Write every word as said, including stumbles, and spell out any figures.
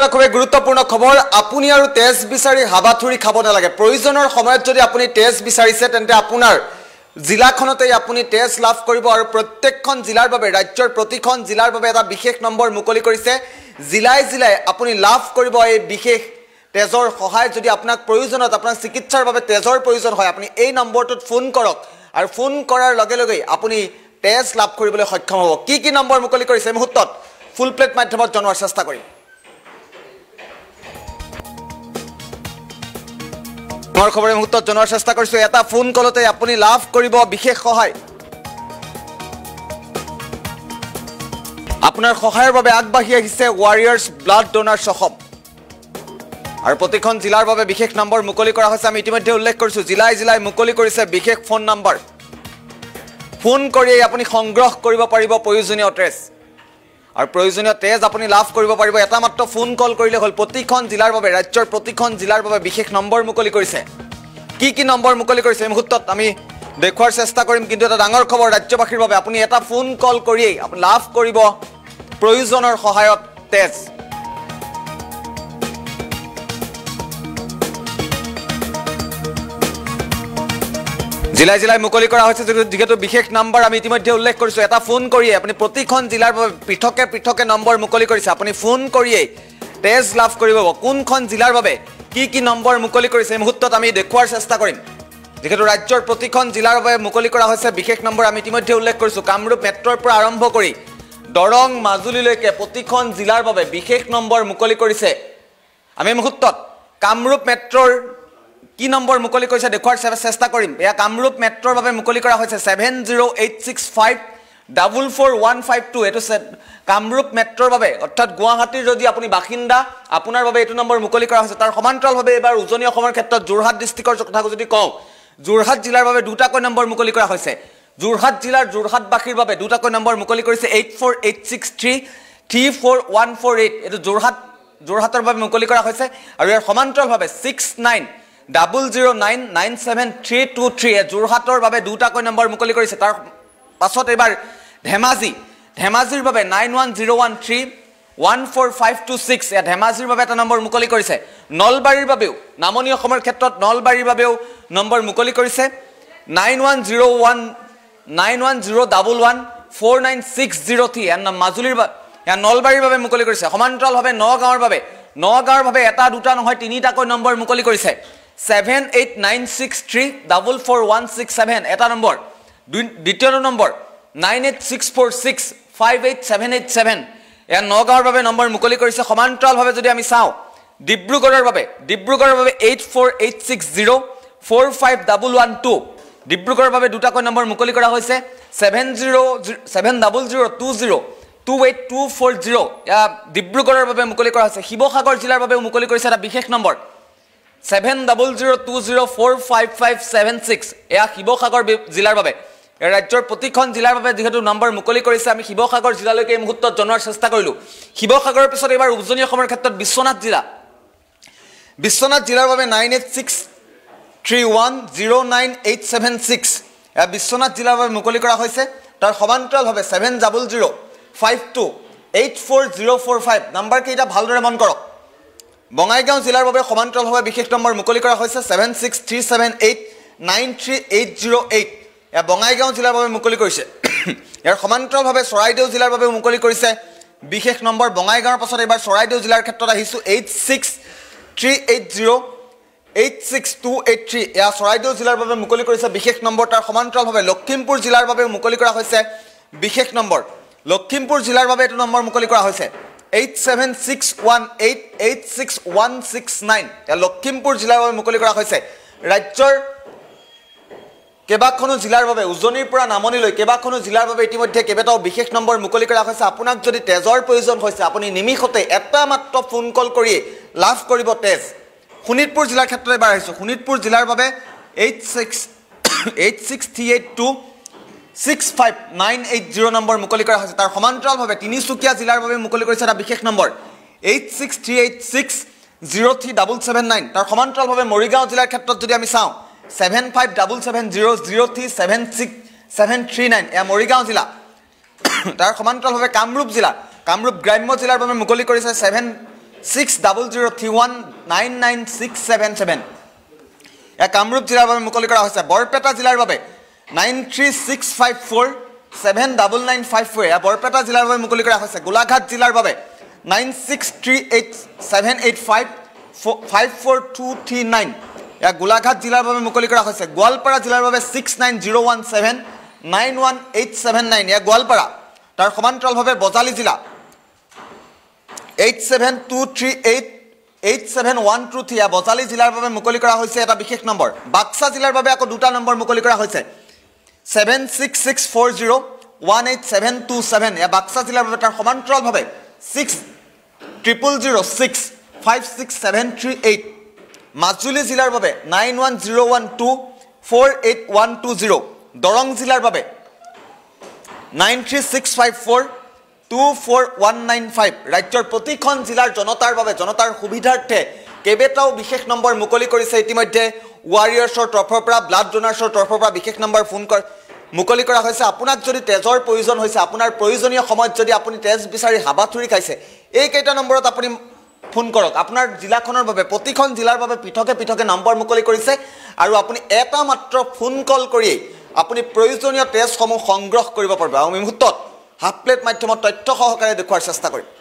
খুবই গুৰুত্বপূৰ্ণ খবৰ আপুনি আৰু তেজ বিচাৰি হাবাথুৰি খাব নালাগে প্ৰয়োজনৰ সময়ত যদি আপুনি তেজ বিচাৰিছে তেন্তে আপোনাৰ জিলাখনতে আপুনি তেজ লাভ কৰিব আৰু প্ৰত্যেকখন জিলাৰ বাবে ৰাজ্যৰ প্ৰতিখন জিলাৰ বাবে এটা বিশেষ নম্বৰ মুকলি কৰিছে জিলাই জিলাই আপুনি লাভ কৰিব এই বিশেষ তেজৰ সহায় যদি আপোনাক প্ৰয়োজনত আপোনাৰ চিকিৎসাৰ বাবে তেজৰ প্ৰয়োজন হয় আপুনি এই নম্বৰটোত ফোন কৰক আৰু ফোন কৰাৰ লগে লগে আপুনি তেজ লাভ কৰিবলৈ সক্ষম হ'ব কি কি নম্বৰ মুকলি কৰিছে এই মুহূৰ্তত ফুল প্লেট মাধ্যমত জনোৱাৰ চেষ্টা কৰিম মোৰ খবৰৰ মুহূৰ্তত জনোৱাৰ চেষ্টা কৰিছো এটা ফোন কলতে আপুনি লাভ কৰিব বিশেষ সহায় আপোনাৰ সহায়ৰ বাবে আগবাঢ়ি আহিছে ৱাৰিয়াৰ্ছ ব্লাড ডোনাৰ্ছ অসম আৰু প্ৰতিখন জিলাৰ বাবে বিশেষ নম্বৰ মুকলি কৰা হৈছে আমি ইতিমধ্যে উল্লেখ কৰিছো জিলাই জিলাই মুকলি কৰিছে বিশেষ ফোন নম্বৰ ফোন কৰি আপুনি সংগ্ৰহ কৰিব পাৰিব প্ৰয়োজনীয় তেজ আৰু প্ৰয়োজনীয় তেজ আপুনি লাভ কৰিব পাৰিব এটা মাত্ৰ ফোন কল কৰিলে হ'ল প্ৰতিখন জিলাৰ বাবে ৰাজ্যৰ প্ৰতিখন জিলাৰ বাবে বিশেষ নম্বৰ মুকলি কৰিছে কি কি নম্বৰ মুকলি কৰিছে এই মুহূৰ্তত আমি দেখুৱাৰ চেষ্টা কৰিম কিন্তু এটা ডাঙৰ খবৰ ৰাজ্যবাসীৰ বাবে আপুনি এটা ফোন কল কৰিয়েই আপুনি লাভ কৰিব প্ৰয়োজনৰ সহায়ত তেজ জিলাই জিলাই মুকলি কৰা হৈছে যেহেতু বিশেষ নম্বৰ আমি ইতিমধ্যে উল্লেখ কৰিছো এটা ফোন কৰিয়ে আপুনি প্ৰতিখন জিলাৰ বাবে পৃথকে পৃথকে নম্বৰ মুকলি কৰিছে আপুনি ফোন কৰিয়ে তেজ লাভ কৰিব কোনখন জিলাৰ বাবে কি কি নম্বৰ মুকলি কৰিছে এই মুহূৰ্তত আমি দেখুৱাৰ চেষ্টা কৰিম যেহেতু ৰাজ্যৰ প্ৰতিখন জিলাৰ বাবে মুকলি কৰা হৈছে বিশেষ নম্বৰ আমি ইতিমধ্যে উল্লেখ কৰিছো কামৰূপ মেট্ৰৰ পৰা আৰম্ভ কৰি দৰং মাজুলীলৈকে প্ৰতিখন জিলাৰ বাবে বিশেষ নম্বৰ মুকলি কৰিছে আমি মুহূৰ্তত কামৰূপ মেট্ৰৰ কি নম্বৰ মুকলি কৰিছে দেখুৱাৰ চেষ্টা কৰিম এয়া কামৰূপ মেট্ৰৰ বাবে মুকলি কৰা হৈছে seven zero eight six five four four one five two এটো কামৰূপ মেট্ৰৰ বাবে অৰ্থাৎ গুৱাহাটীৰ যদি আপুনি বাসিন্দা আপোনাৰ বাবে এটো নম্বৰ মুকলি কৰা হৈছে তাৰ সমান্তৰালভাৱে এবাৰ উজনি অসমৰ ক্ষেত্ৰত যোৰহাট ডিস্ট্ৰিক্টৰ কথা যদি কওঁ যোৰহাট জিলাৰ বাবে দুটাকৈ নম্বৰ মুকলি কৰা হৈছে যোৰহাট জিলাৰ যোৰহাটবাসীৰ বাবে দুটাকৈ নম্বৰ মুকলি কৰিছে eight four eight six three three four one four eight এটো যোৰহাট যোৰহাটৰ বাবে মুকলি কৰা হৈছে আৰু ইয়াৰ সমান্তৰালভাৱে six nine zero zero nine nine seven three two three এ যোৰহাটৰ বাবে দুটাকৈ নম্বৰ মুকলি কৰিছে তাৰ পাছত এবাৰ ধেমাজি ধেমাজিৰ বাবে nine one zero one three one four five two six এ ধেমাজিৰ বাবে এটা নম্বৰ মুকলি কৰিছে নলবাৰীৰ বাবেও নামনি অসমৰ ক্ষেত্ৰত নলবাৰীৰ বাবেও নম্বৰ মুকলি কৰিছে nine one zero one nine one zero one one four nine six zero three এ মাজুলীৰ বাবে এ নলবাৰীৰ বাবে মুকলি কৰিছে সমান্তৰালভাৱে নগাঁৱৰ বাবে নগাঁৱৰ বাবে এটা দুটা নহয় তিনিটাকৈ নম্বৰ মুকলি কৰিছে seven eight nine six three four four one six seven এটা নম্বৰ দ্বিতীয় নম্বৰ nine eight six four six five eight seven eight seven এ নগাঁৱৰ বাবে নম্বৰ মুকলি কৰিছে সমান্তৰালভাৱে যদি আমি চাওঁ ডিব্ৰুগড়ৰ বাবে ডিব্ৰুগড়ৰ বাবে eight four eight six zero four five one one two ডিব্ৰুগড়ৰ বাবে দুটাকৈ নম্বৰ মুকলি কৰা হৈছে seven zero seven zero zero two zero two eight two four zero এ ডিব্ৰুগড়ৰ বাবে মুকলি কৰা হৈছে শিৱসাগৰ জিলাৰ বাবে মুকলি কৰিছে এটা বিশেষ নম্বৰ seven zero zero two zero four five five seven six এয়া শিৱসাগৰ জিলাৰ বাবে ৰাজ্যৰ প্ৰতিখন জিলাৰ বাবে যেহেতু নম্বৰ মুকলি কৰিছে আমি শিৱসাগৰ জিলালৈকে এই মুহূৰ্তত জনোৱাৰ চেষ্টা কৰিলো শিৱসাগৰৰ পিছত এবাৰ উজনি অসমৰ ক্ষেত্ৰত বিশ্বনাথ জিলা বিশ্বনাথ জিলাৰ বাবে nine eight six three one zero nine eight seven six এয়া বিশ্বনাথ জিলাৰ বাবে মুকলি কৰা হৈছে তাৰ সমান্তৰালভাৱে seven zero zero five two eight four zero four five নম্বৰ কেইটা ভালদৰে মন কৰক বঙাইগাঁও জিলাৰ বাবে সমান্তৰালভাৱে বিশেষ নম্বৰ মুকলি কৰা হৈছে seven six three seven eight nine three eight zero eight এ বঙাইগাঁও জিলাৰ বাবে মুকলি কৰিছে ইয়াৰ সমান্তৰালভাৱে চৰাইদেউ জিলাৰ বাবে মুকলি কৰিছে বিশেষ নম্বৰ বঙাইগাঁৱৰ পাছত এবাৰ চৰাইদেউ জিলাৰ ক্ষেত্ৰত আহিছো eight six three eight zero eight six two eight three এয়া চৰাইদেউ জিলাৰ বাবে মুকলি কৰিছে বিশেষ নম্বৰ তাৰ সমান্তৰালভাৱে লখিমপুৰ জিলাৰ বাবে মুকলি কৰা হৈছে বিশেষ নম্বৰ লখিমপুৰ জিলাৰ বাবে এটো নম্বৰ মুকলি কৰা হৈছে eight seven six one eight eight six one six nine এ লখিমপুৰ জিলাৰ বাবে মুকলি কৰা হৈছে ৰাজ্যৰ কেবাখনো জিলাৰ বাবে উজনিৰ পৰা নামনিলৈ কেবাখনো জিলাৰ বাবে ইতিমধ্যে কেবেটাও বিশেষ নম্বৰ মুকলি কৰা হৈছে আপোনাক যদি তেজৰ প্ৰয়োজন হৈছে আপুনি নিমিষতে এটা মাত্ৰ ফোন কল কৰি লাভ কৰিব তেজ শোণিতপুৰ জিলাৰ ক্ষেত্ৰত এবাৰ আহিছো শোণিতপুৰ জিলাৰ বাবে eight six eight six three eight two six five nine eight zero নম্বৰ মুকলি কৰা হৈছে তাৰ সমান্তৰালভাৱে তিনিচুকীয়া জিলাৰ বাবে মুকলি কৰিছে এটা বিশেষ নম্বৰ eight six three eight six zero three seven seven nine তাৰ সমান্তৰালভাৱে মৰিগাঁও জিলাৰ ক্ষেত্ৰত যদি আমি চাওঁ seven five seven seven zero zero three seven six seven three nine এয়া মৰিগাঁও জিলা তাৰ সমান্তৰালভাৱে কামৰূপ জিলা কামৰূপ গ্ৰাম্য জিলাৰ বাবে মুকলি কৰিছে seven six double zero' three one nine nine six seven seven এয়া কামৰূপ জিলাৰ বাবে মুকলি কৰা হৈছে বৰপেটা জিলাৰ বাবে nine three six five four seven double nine five four এয়া বৰপেটা জিলাৰ বাবে মুকলি কৰা হৈছে গোলাঘাট জিলাৰ বাবে nine six three eight seven eight five five four two three nine এয়া গোলাঘাট জিলাৰ বাবে মুকলি কৰা হৈছে গোৱালপাৰা জিলাৰ বাবে six nine zero' one seven nine one eight seven nine এয়া গোৱালপাৰা তাৰ সমান্তৰালভাৱে বজালী জিলা eight seven two three eight eight seven one two three এয়া বজালী জিলাৰ বাবে মুকলি কৰা হৈছে এটা বিশেষ নম্বৰ বাক্সা জিলাৰ বাবে আকৌ দুটা নম্বৰ মুকলি কৰা হৈছে seven six six four zero' one eight seven two seven এয়া বাক্সা জিলাৰ বাবে তাৰ সমান্তৰালভাৱে six triple zero' six five six seven three eight Majuli জিলাৰ বাবে nine one zero' one two four eight one two zero' Darrang জিলাৰ বাবে nine three six five four two four one nine five ৰাজ্যৰ প্ৰতিখন জিলাৰ জনতাৰ বাবে জনতাৰ সুবিধাৰ্থে কেইবাটাও বিশেষ নম্বৰ মুকলি কৰিছে ইতিমধ্যে ৱাৰিয়াৰ্ছৰ তৰফৰ পৰা ব্লাড ডোনাৰ্ছৰ তৰফৰ পৰা বিশেষ নম্বৰ ফোন কৰ মুকলি কৰা হৈছে আপোনাক যদি তেজৰ প্ৰয়োজন হৈছে আপোনাৰ প্ৰয়োজনীয় সময়ত যদি আপুনি তেজ বিচাৰি হাবাথুৰি খাইছে এইকেইটা নম্বৰত আপুনি ফোন কৰক আপোনাৰ জিলাখনৰ বাবে প্ৰতিখন জিলাৰ বাবে পৃথকে পৃথকে নম্বৰ মুকলি কৰিছে আৰু আপুনি এটা মাত্ৰ ফোন কল কৰি আপুনি প্ৰয়োজনীয় তেজসমূহ সংগ্ৰহ কৰিব পাৰিব আৰু এই মুহূৰ্তত হাফ প্লেট মাধ্যমত তথ্য সহকাৰে দেখুৱাৰ চেষ্টা কৰিম